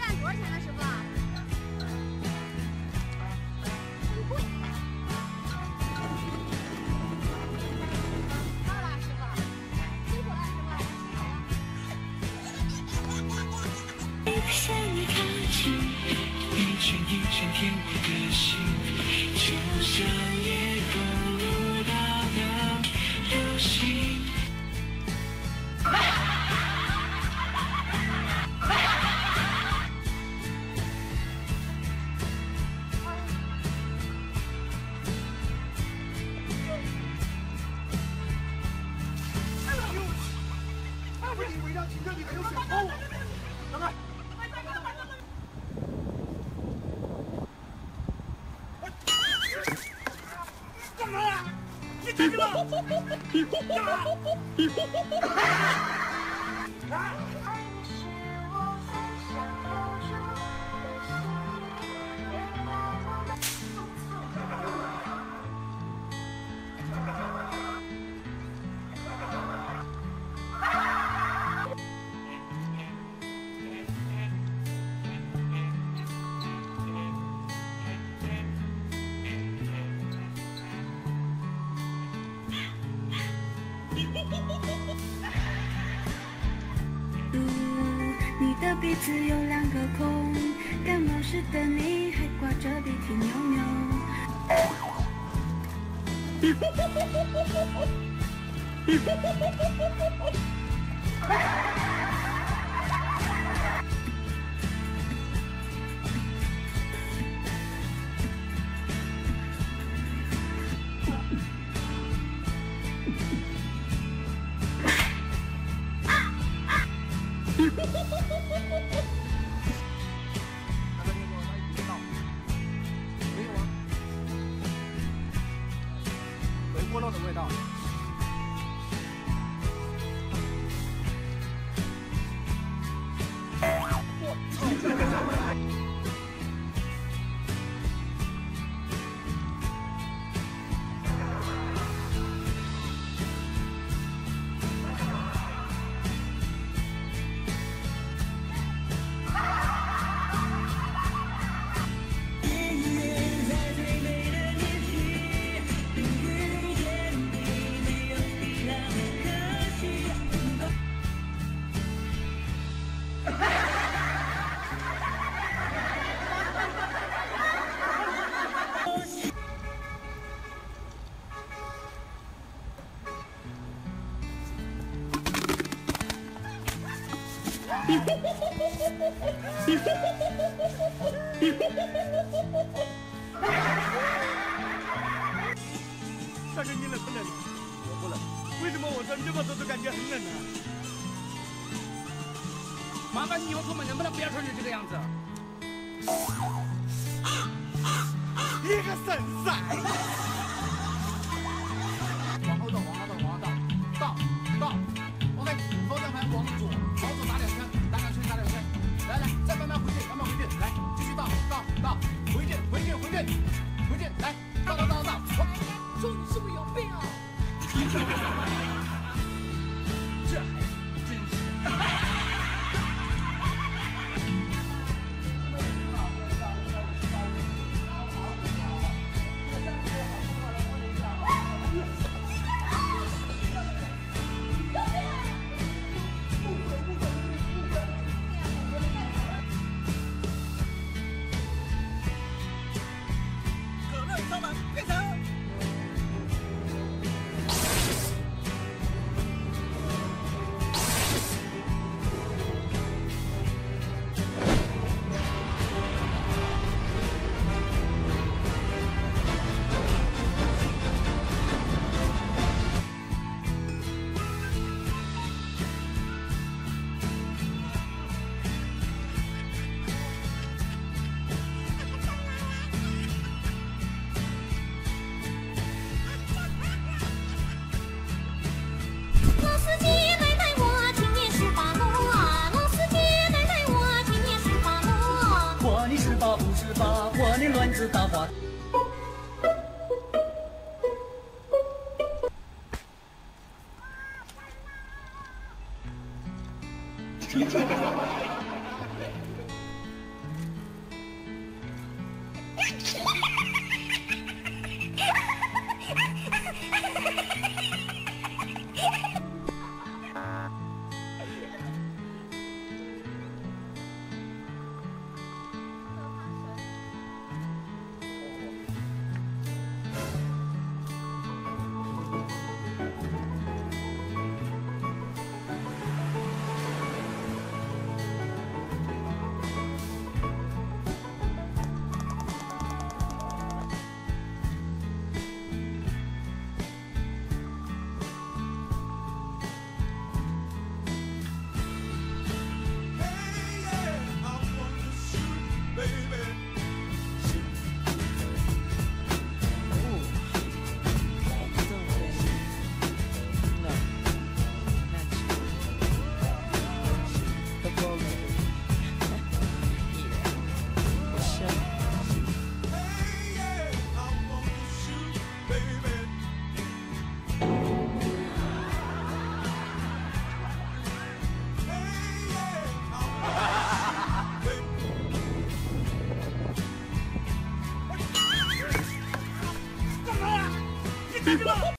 蛋多少钱呢，师傅？真贵。好了，师傅，辛苦了，师傅。 向你靠近，一圈一圈填我的心，就像夜风舞蹈的流星。 违章停车里面有水沟，让开！干嘛呀？你干什么？干嘛？啊！ 你的鼻子有2个孔，感冒时的你还挂着鼻涕牛牛。 回锅肉的味道。大哥，你冷不冷？我不冷。为什么我穿这么多都感觉很冷呢？麻烦你以后出门能不能不要穿成这个样子？你个神塞！往后倒，往后倒，往后倒，倒。OK， 方向盘往左打2圈，打2圈，打2圈。来，再慢慢回去，慢慢回去，来，继续倒，回去，来，倒。说你是不是有病啊？这孩子真是。 我的乱子大话。 去了。